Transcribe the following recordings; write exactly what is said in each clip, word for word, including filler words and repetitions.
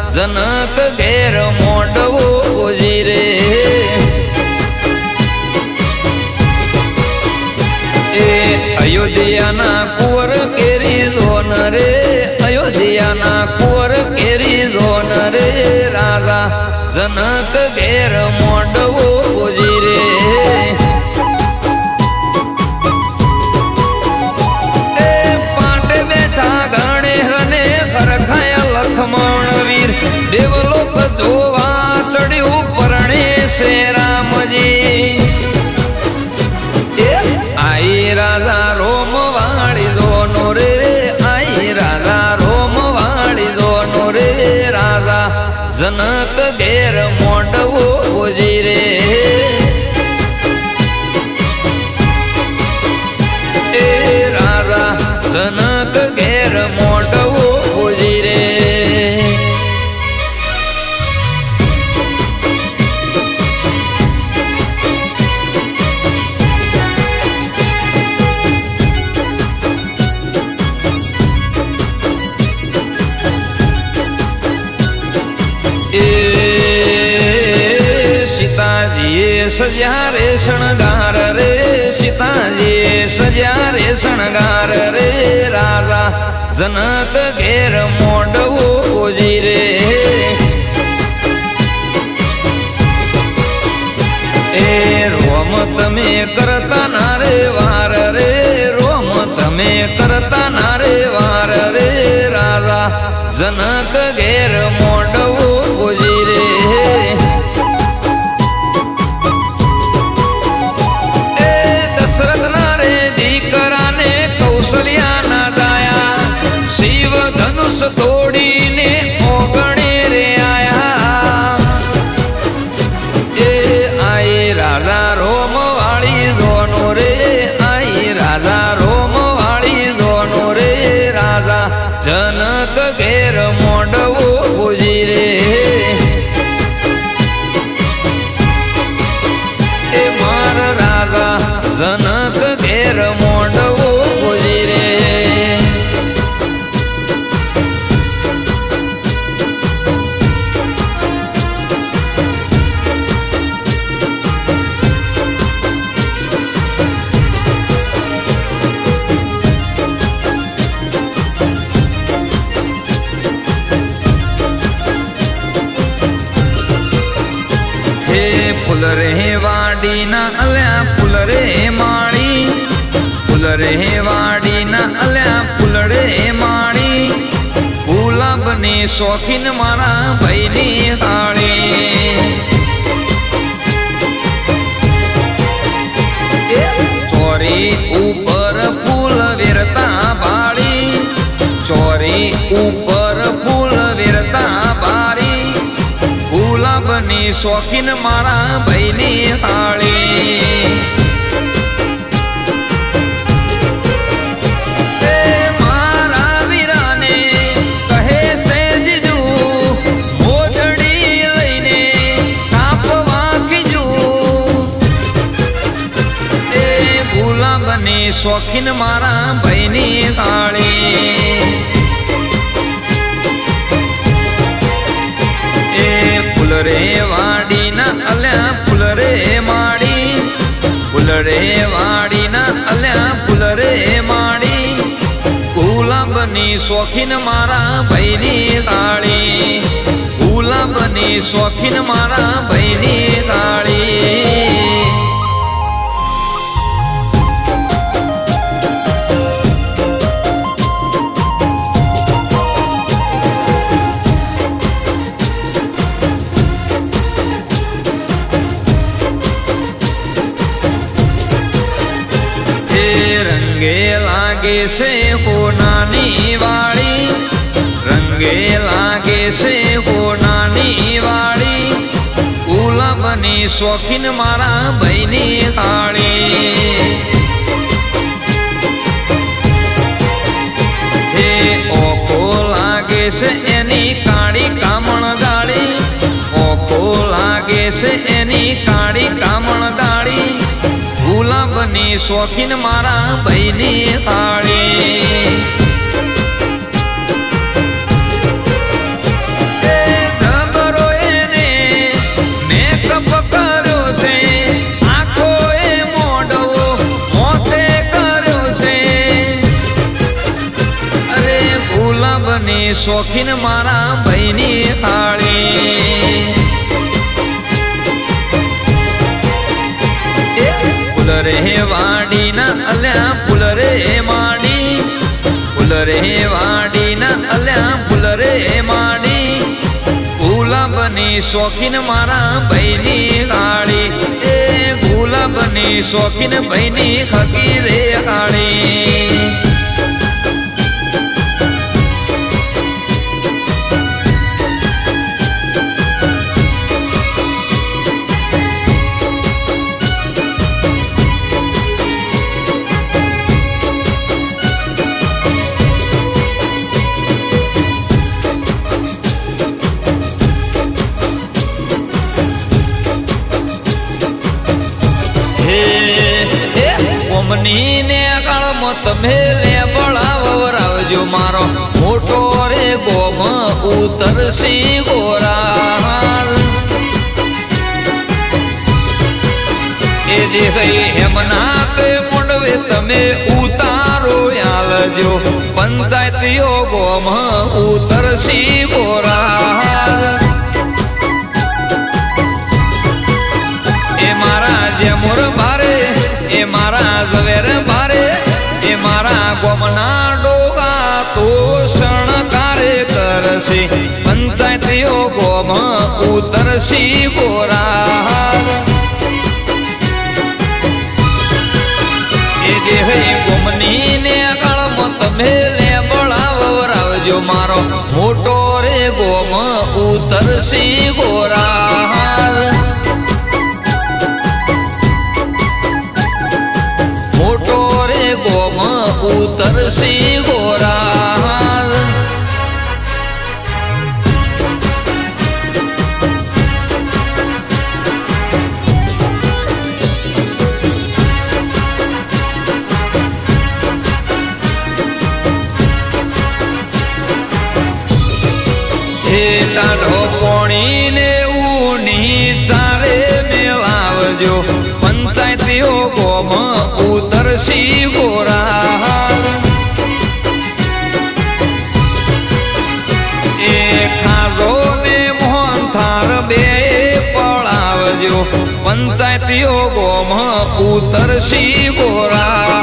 जनक घेर मोंडवो पूजी रे। ए अयोध्या ना कुंवर केरी जोन रे, अयोध्या ना कुंवर केरी जोन रे। राजा जनक घेर मोंडवो पूजी रे। लखमण वीर देवलोक जोवा चढ़्यू परणे से राम जी। आई राजा रोम वाली दोनों रे, आई राजा रोम वाली दोनों रे। राजा जनक घेर मोंडवो पूजी रे। ए राजा जनक घेर मोंडवो पूजी रे। सीताजी सजा रे शणगार रे, सीताजी सजा रे शणगार रे। राजा जनक घेर मोंडवो पूजी रे। ए रोम तमे करता नारे वार रे, रोम तमे करता नारे वार रे। राजा जनक घेर मोंडवो पूजी रे। शिव धनुष तोड़ी ने ओगणे रे आया। ए आई राजा रोम वाली दोनों रे, आई राजा रोम वाली दोनों रे। राजा जनक घेर मोंडवो पूजी रे। ए मार राजा जनक घेर मोंडवो पूजी रे। फुल रे वाड़ी ना अल्या फुल रे माड़ी, फुल रे वाड़ी ना अल्या फुल रे माड़ी। फूला बने शौकीन मारा भैनी हाड़ी। चोरी ऊपर फूल विरता बाड़ी, चोरी ऊपर फूल विरता बाड़ी। फूला बनी शौकीन मारा भैनी हाड़ी। मारा वीरा ने कहे से जीजू मोजड़ी लईने कापवा कीजू। ए फूला बनी शौकीन मारा भैनी हाड़ी। फुल रे वाड़ी ना अल्या फुल रे माड़ी, फुल रे वाड़ी ना अल्या फुल रे माड़ी। फूला बनी शौकीन मारा भैनी हाड़ी, फूला बनी शौकीन मारा भैनी हाड़ी। रंगे लागे से हो नानी वाड़ी, रंगे लागे से हो नानी वाड़ी। फूला बनी शौकीन मारा भैनी हाड़ी। हे ओको लागे से एनी काड़ी कामण दाड़ी, ओको लागे से एनी काड़ी कामण दाड़ी। फूला बनी शौकीन मारा भैनी हाड़ी। ए शौकीन मारा भाईनी हाळी फूल रे वाडी ना अल्या फूल रे माडी फूल रे वाडी ना अल्या फूल रे माडी गुलाबनी शौकीन मारा भाईनी हाळी ए गुलाबनी शौकीन भाईनी खकी रे हाळी मनी ने काल मत मेले बड़ावरावजो मारो मोटो रे गोम उतरसी गोरा ए देखई हेमना पे मुंडवे तमे उतारो यालजो पंचायतियो गोम उतरसी गोरा ए मारा जेमुर बारे ए मारा जवेर बारे ए मारा गोमना डोगा तो शणकारे करसी पंचायतियो गोम उतरसी गोरा ए देहई गोमनी ने काल मत मेले बड़ावरावजो मारो मोटो रे गोम उतरसी गोरा मोटो रे गोम उतरसी गोरा हे टाढो पोणी ने ऊनी चारे मेलावजो पंचायतियो गोम उतरसी गोरा ए खाजो ने मोहन थार बे पड़ावजो पंचायतियो गोम उतरसी गोरा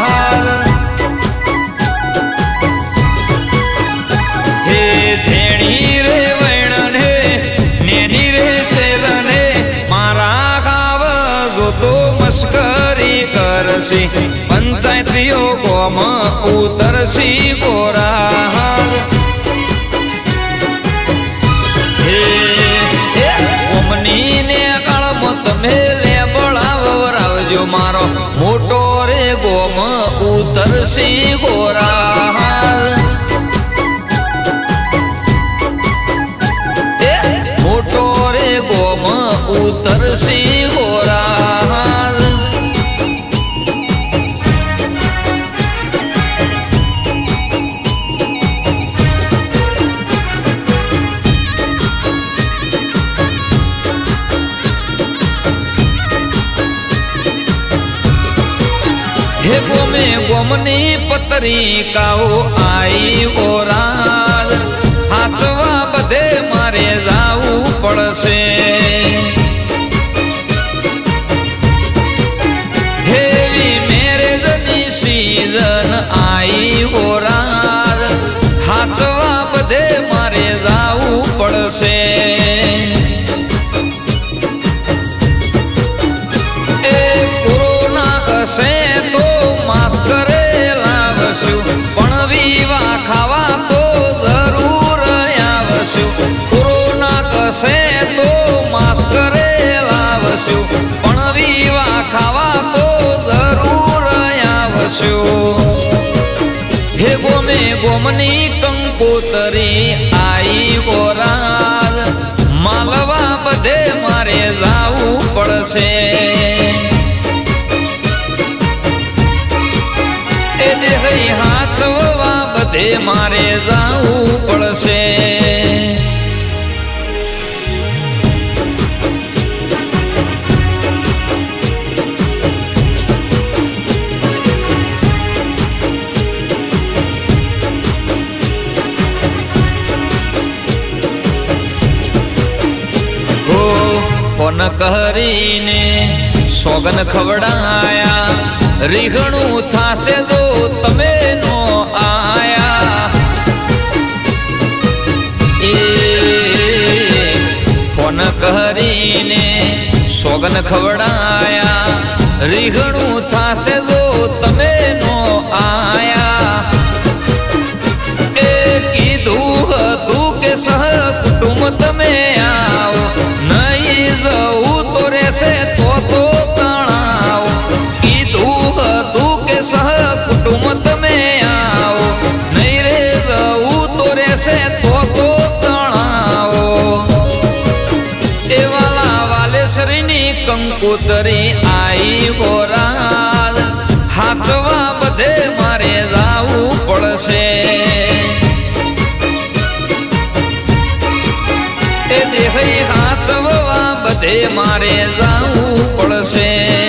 हे धेणी रे वैणने नेनी रे सेलने मारा गाव जो तो मस्करी करसी पंचायतियो गोम उतरसी गोरा हे गोमनी ने काल मत मेले बड़ावरावजो मारो मोटो रे गोम उतरसी गोरा मोटो रे गोम उतरसी गोरा हे गोमे गोमनी पतरी काओ आई गोरा हाचवा बधे मारे जाऊ पड़से हेवी मेरे जनी सीजन आई गोरा हाचवा बधे मारे जाऊ पड़से ए कोरोना कसे तो मास्क रे लावशु पण वीवा खावा तो जरूर आवशु कोरोना कसे तो मास्क रे लावशु पण वीवा खावा तो जरूर आवशु हे गोमे गोमनी कंकोतरी आई गोरा मालवा बधे मारे जाऊ पड़से हाथवा बधे मारे जाऊ पड़से फोन करीने सोगन खवड़ाया રીઘણું થાશે જો તમે નો આયા એ ફોન કરીને સોગન ખવડાયા રીઘણું થાશે જો તમે નો આયા એ કીધું હતું કે સહ કુટુંબ તમે આવો નહીં જવું તો રહેશે તો તો सह कुटुंब तमे आओ नहीं रे जाऊ तो रेसे तो तो तणाओ ए वाला वाले श्रीनी कंकोतरी आई बोराल हाथवा बधे मारे जाऊ पड़से ए देखे हाथवा बधे मारे जाऊ पड़से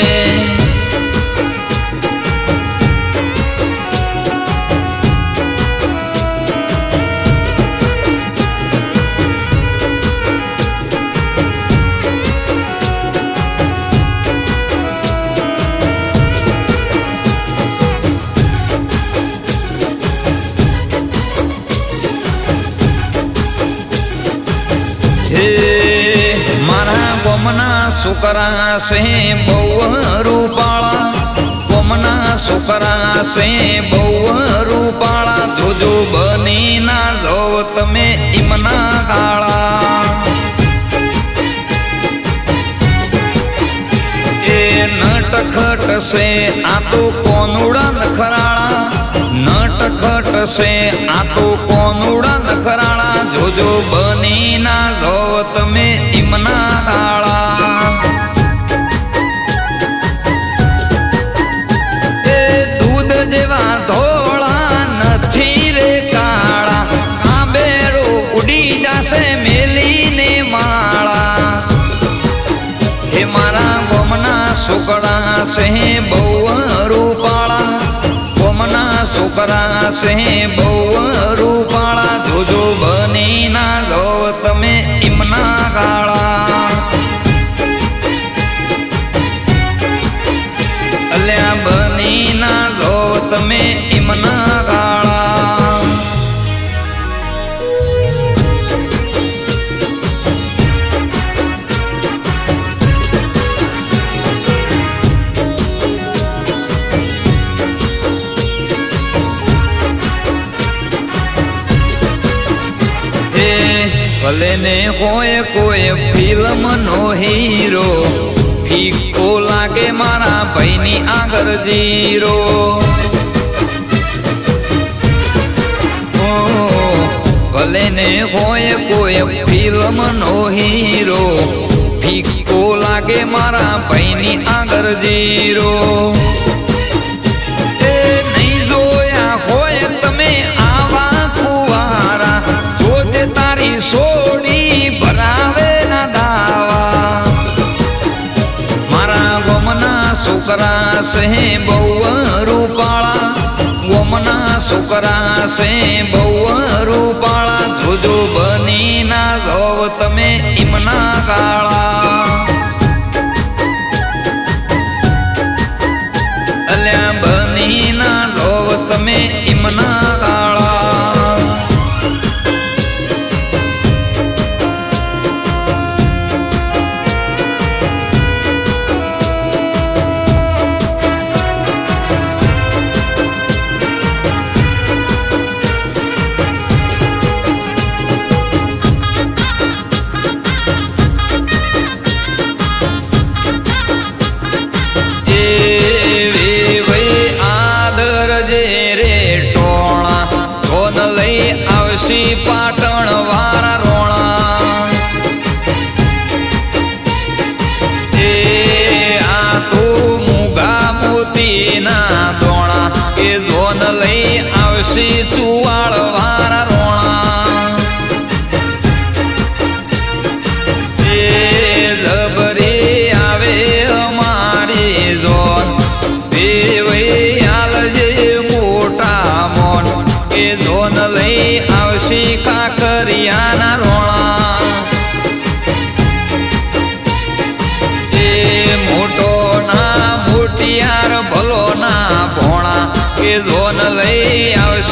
मारा गोमना सुकरा से बहु रूपाला गोमना सुकरा से बहु रूपाला जो जो बनी ना जो तमे इमना गाला ए नटखट से आ तो कोनुड़ा नखराला नटखट से आ तो कोनुड़ा नखराला जो जो बनी ना जो तमे इमना गाला ए दूध जेवा धोला नथी रे काला आ बेरो उड़ी जासे मेली ने माला हे मारा गोमना सुकड़ा से बहु रूपाला गोमना सुकरा से बहु रूपाला जो जो बनी ना जो तमे इमना गाला अल्या बनी ना जो तमे इमना गाला भले ने कोई कोई फिल्म नो हीरो फीको लागे मारा भाईनी आगर जीरो ओ भले ने कोई कोई फिल्म नो हीरो फीको लागे मारा भाईनी आगर जीरो ए नहीं जोया होय तमे आवा कुवारा जोजे तारी सोड़ी भरावे ना दावा मारा गोमना सुकरा से बहु रूपाला गोमना सुकरा से बहु रूपाला जो जो बनी ना जो तमे इमना गाला अल्या बनी ना जो तमे इमना गाला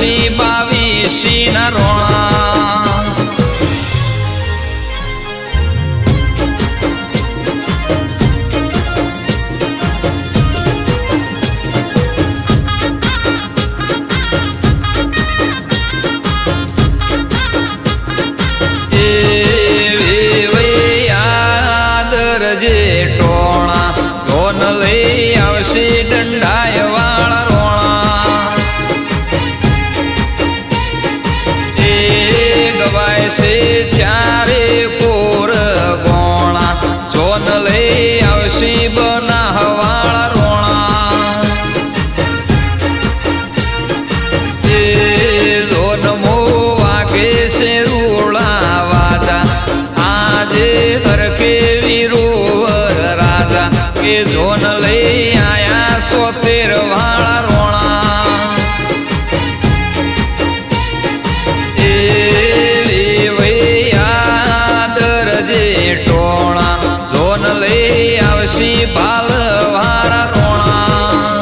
આવશી બાવીસી ના રોણા દંડાય વાળા રોણા એ ગવાય છે ચારે કોર ગોણા જોન લઈ આવશે બનાહ વાળા રોણા એ જોન મો વાગે છે રૂળા વાજા આજે હર કેવી રોવર રાજા કે જોન લઈ સોતેર વાળા રોણા એ યાદર જે ટોણા જોન લઈ આવશી બાલ વાળા રોણા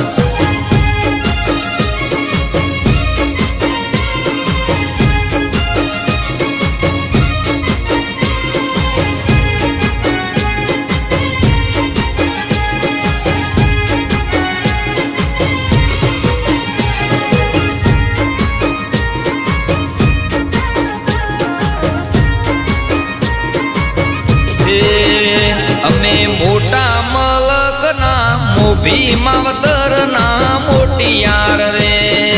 અમે મોટા મલક ના મોભી માવતર ના મોટિયાર રે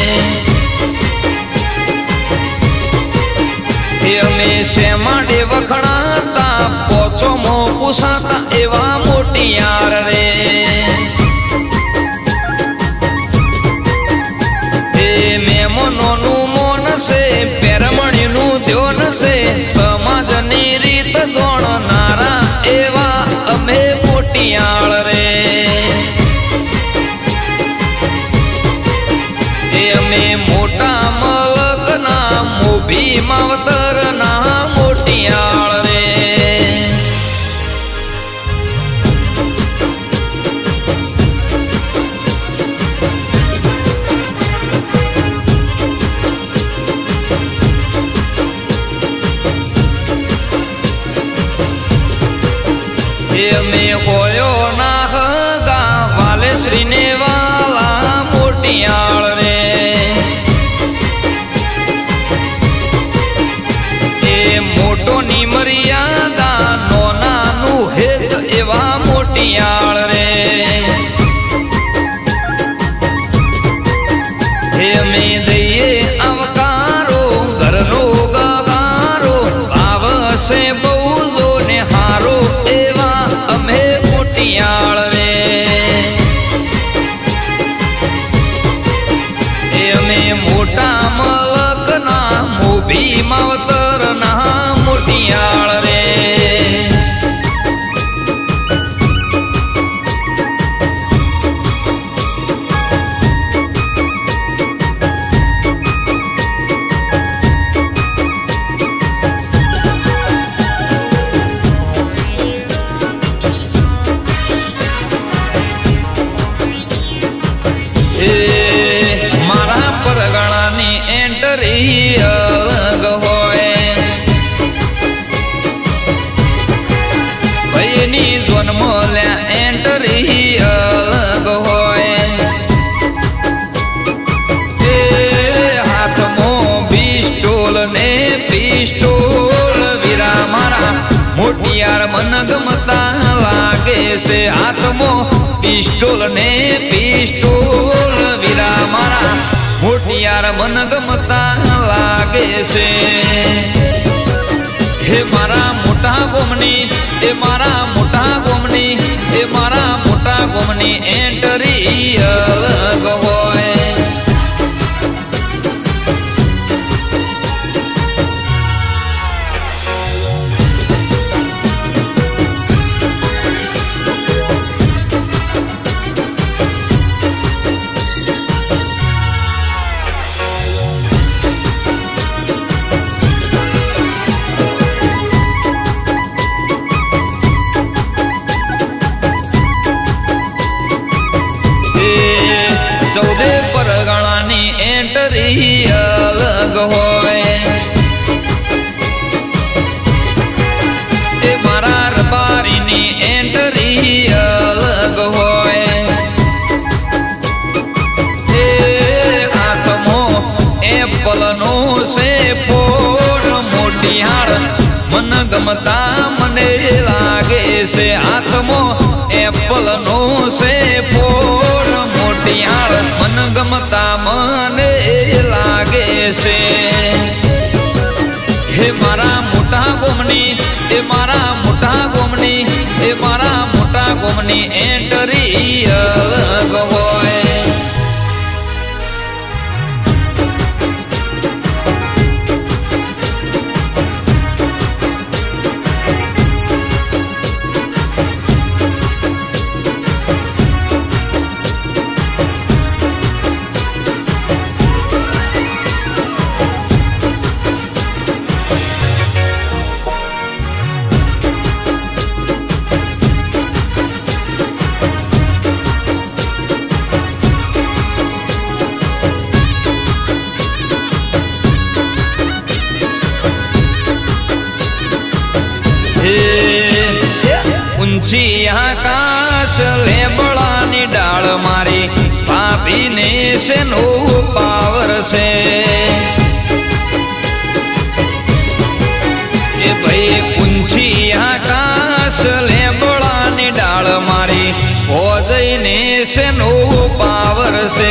અમે શેમાડે વખણાતા પોચો મો પૂછાતા એવા મોટિયાર રે એ મેમોનોનું મોન છે પેરમણીનું ધ્યોન છે સમાજની રીત જોણનારા એવા અમે મોટિયાળ રે એ અમે મોટા મલક ના મોભી માવતર ના મોટિયાળ રે અમે હોયો ના હગા વાલે શ્રીને વાલા મોટિયાળ રે એ મોટો ની મર્યાદા નોનાનું હેત એવા મોટિયાળ રે હે અમે દઈએ આવકારો ઘરનો ગગારો આવશે બહુ જો ને હારો એવા અમે મોટિયાળ રે એ અમે મોટા મલક ના મોભી માવતર ના મોટિયાળ રે મારા પરગણાની એન્ટરી અલગ હોય ભાઈની જન્મ લ્યા એન્ટરી અલગ હોય એ હાથમાં પિસ્ટોલ ને પિસ્ટોલ વીરા મારા મોટિયાર મન ગમતા લાગે છે હાથમાં પિસ્ટોલ ને પિસ્ટોલ વીરા મારા મોટિયાર મન ગમતા લાગે છે હે મારા મોટા ગોમની એ મારા મોટા ગોમની એ મારા મોટા ગોમની એન્ટરી અલગ હોય गमता मने लागे से आत्मो एप्पल नो से फोन मोटियाळ मन गमता मने लागे से हे मारा मोटा गोमनी ए मारा मोटा गोमनी ए मारा मोटा गोमनी एंटरी अलग होय ऊंची आकाश लेबड़ानी डाल मारी पापी ने से नो पावर से ए भाई ऊंची आकाश लेबड़ानी डाल मारी ओदई ने से नो पावर से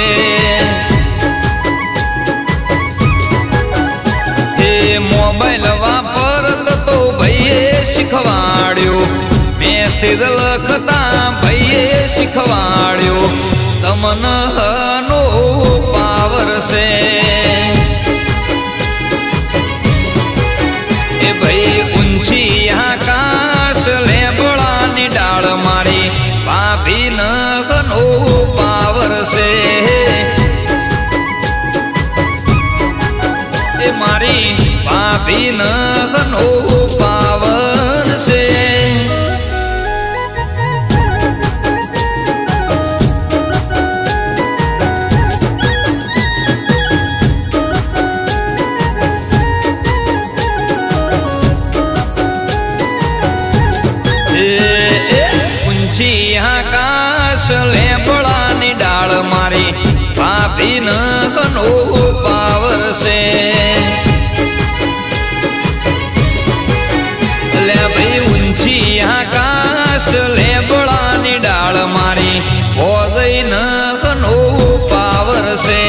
ए मोबाइल वापरत तो भैये शिखवाड्यो मैसेज लखता भैये शिखवाड्यो तमन नो पावर से ए भाई ऊंची आकाश लेबड़ानी डाल मारी पापी न नो पावर से ए मारी पापी न नो पावर से आकाश लेबड़ानी डाल मारी पापी न नो पावर से ले भाई ऊंची आकाश लेबड़ानी डाल मारी ओदई न नो पावर से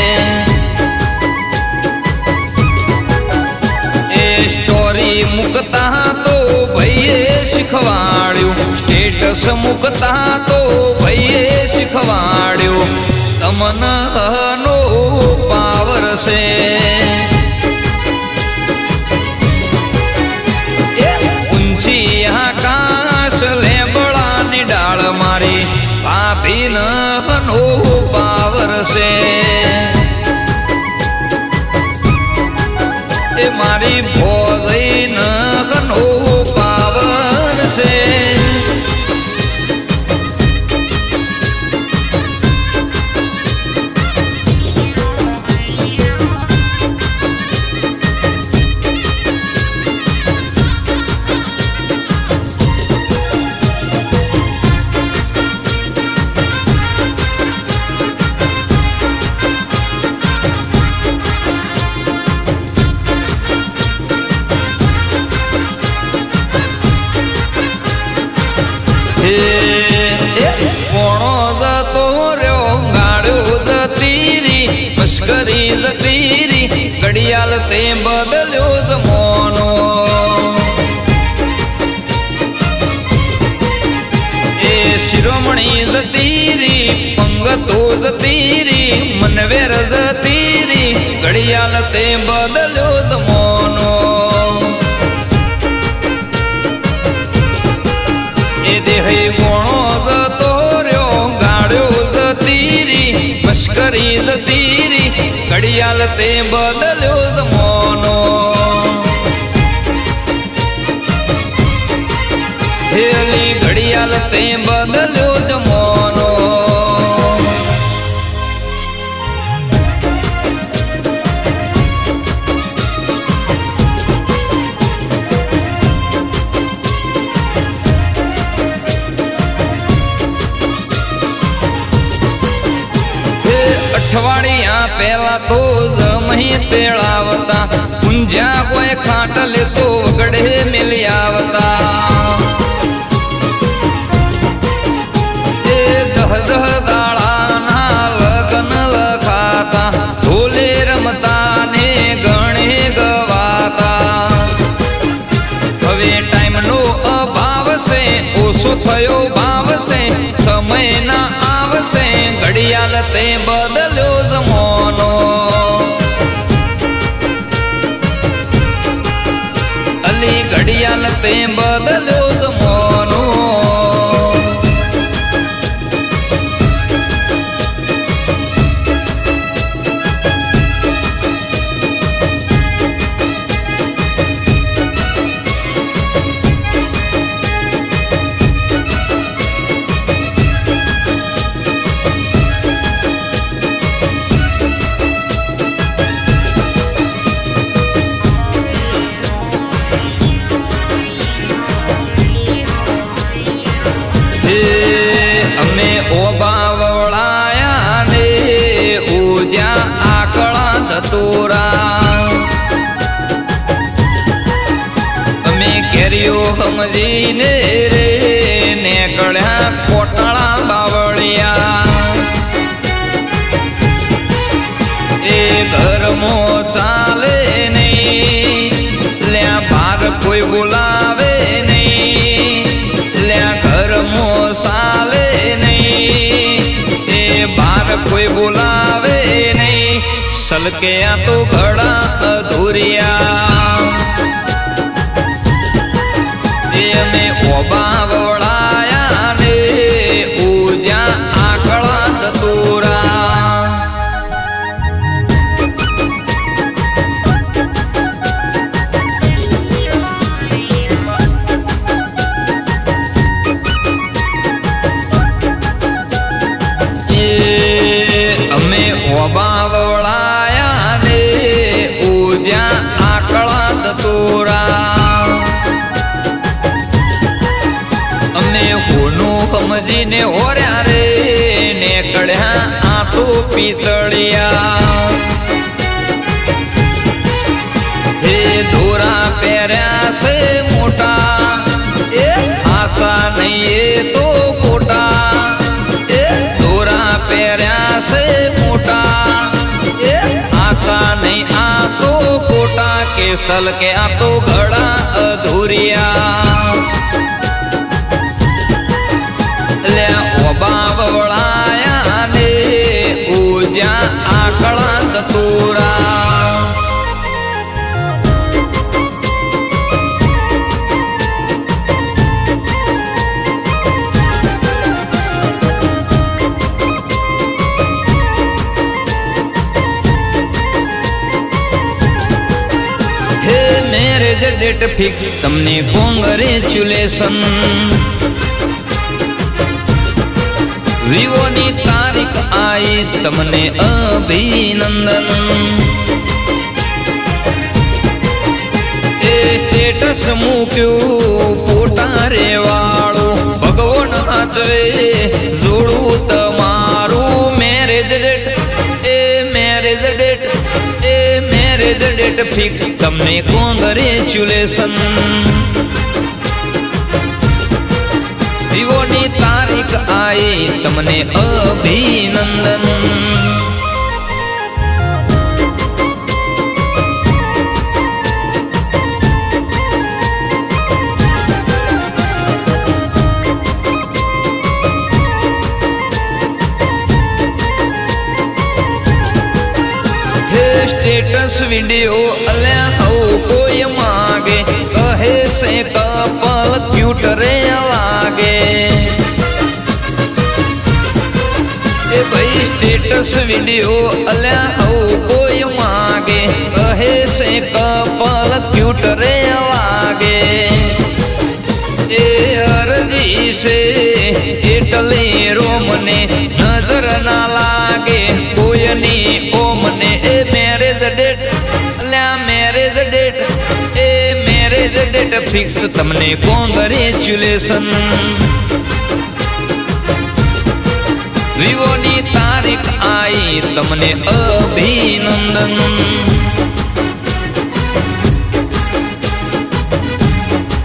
ए स्टोरी मुकता तो भैये शिखवाड्यो स्टेटस मुकता तो भैये शिखवाड्यो तमन नो पावर से ऊंची आकाश लेबड़ानी डाल मारी पापी न नो पावर से ए मारी भोदई न नो पावर से मस्करी जतीरी घड़ियाल ते बदल्यो जमानो ए शिरोमणि जतीरी पंगतो जतीरी मनवेर जतीरी घड़ियाल ते बदल्यो जमानो ए देहे गोणो जतो रयो गाड़्यो जतीरी मस्करी जतीरी घड़ियाल ते बदल्यो जमानो हेली घड़ियाल ते बदल्यो जमानो अठवाड़िया पहला तो जमही तेड़ावता कुंजा कोई खाटल तो गढ़े में મેલી આવતા એ દહ દહ દાડાના લગ્ન લખાતા ઢોલે રમતા ને ગણે ગવાતા હવે ટાઈમનો અભાવ છે ઓછો થયો ભાવ છે સમય ના આવશે ઘડિયાળ તે બદલ્યો જમાનો અલી ઘડિયાળ તે બદલ્યો જમાનો અમે ઓબાવળાયા ને ઉજ્યા આકળા ધતુરા અમે કેરીઓ સમજીને રે નેકળ્યા કોટળા બાવળિયા એ ઘરમો ચાલે નહીં લ્યા ભાર કોઈ બોલાવે નહીં લ્યા ઘરમો ચાલે નહીં એ બાર કોઈ બોલાવે નહીં સલકે આ તો ઘડા અધૂરિયા એ અમે ઓબા વળાયા ને ઉજ્યા આકળા ધતુરા અમે ઓબાવળાયા ને ઉજ્યા આકળા ધતુરા અમે હોનું સમજીને હોર્યા રે નેકળ્યા આંટો પિતળિયા હે ધોરા પહેર્યા છે મોટા એ આશા નહીં એ તો ખોટા પહેર્યા છે મોટા એ આશા નહીં આ તો ખોટા કે સલ કે આ તો ઘડા અધૂરિયા લે ઓબાવળાયા ને ઉજ્યા આકળા ધતુરા મેરેજ ડેટ ફિક્સ તમને કોંગ્રેચ્યુલેશન વિવોની તારીખ આવી તમને અભિનંદન એ સ્ટેટસ મૂક્યું ફોટા રે વાળું ભગવાન હાચવે જોડું તમારું મેરેજ ડેટ એ મેરેજ ડેટ એ મેરેજ ડેટ ફિક્સ તમને કોંગ્રેચ્યુલેશન વિવોની તારીખ આવી તમને અભિનંદન સ્ટેટસ વિડિયો અલ્યા હો કોઈ માગે કહે છે કપલ ક્યુટ રે લાગે એ ભાઈ સ્ટેટસ વિડિયો અલ્યા હો કોઈ માગે કહે છે કપલ ક્યુટ રે લાગે એ અરજી છે એટલે રોમને નજર ના લાગે કોઈની ઓમને એ મેરેજ ડેટ અલ્યા મેરેજ ડેટ એ મેરેજ ડેટ ફિક્સ તમને કોંગ્રેચ્યુલેશન વિવોની તારીખ આવી તમને અભિનંદન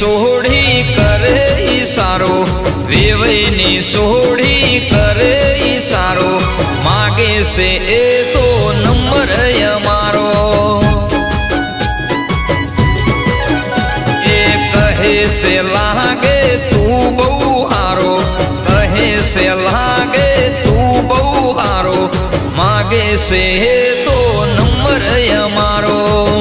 सोहड़ी करे इशारो, वेवईनी सोहड़ी करे इशारो, मागे से ए तो नंबर हमारो। ए कहे से लागे तू बहु हारो, कहे से लागे तू बहु हारो, मागे से ए तो नंबर हमारो।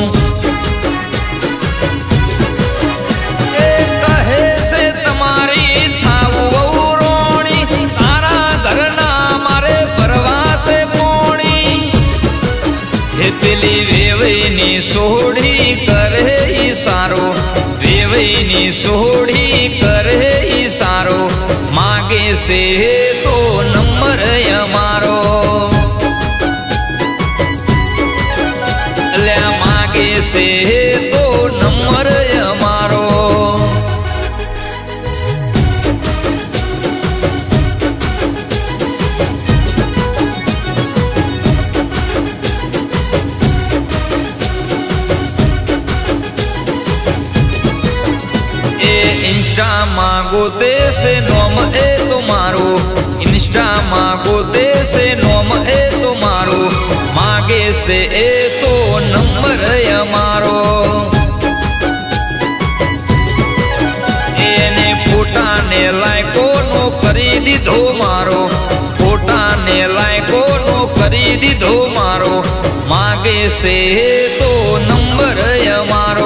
पेली वेवईनी सोहड़ी करे इशारो, वेवईनी सोहड़ी करे इशारो, मागे से तो नंबर हमारो। ले मागे से तो नंबर हमारो। इंस्टा मांगो ते से नोम ए तुम्हारो, इंस्टा मांगो ते से नोम ए तुम्हारो, मागे से ए तो नंबर हमारो। एने फोटा ने लायको नो करी दीधो मारो, फोटा ने लायको नो करी दीधो मारो, मागे से ए तो नंबर हमारो।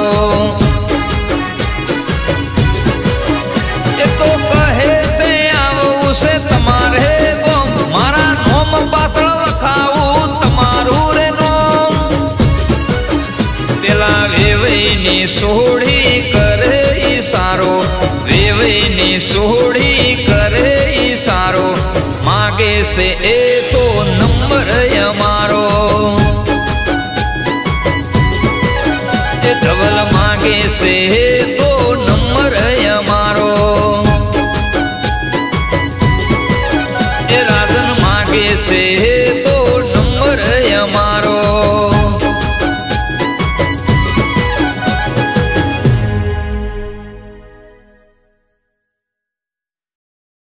तो कहे से आवो से तमारे गोम, मारा नोम पासळ वखाऊ तमारू रे नोम। पेला वेवईनी सोहड़ी करे इशारो, वेवईनी सोहड़ी करे इशारो, मागे से ए तो नंबर हमारो। ए धवल मागे से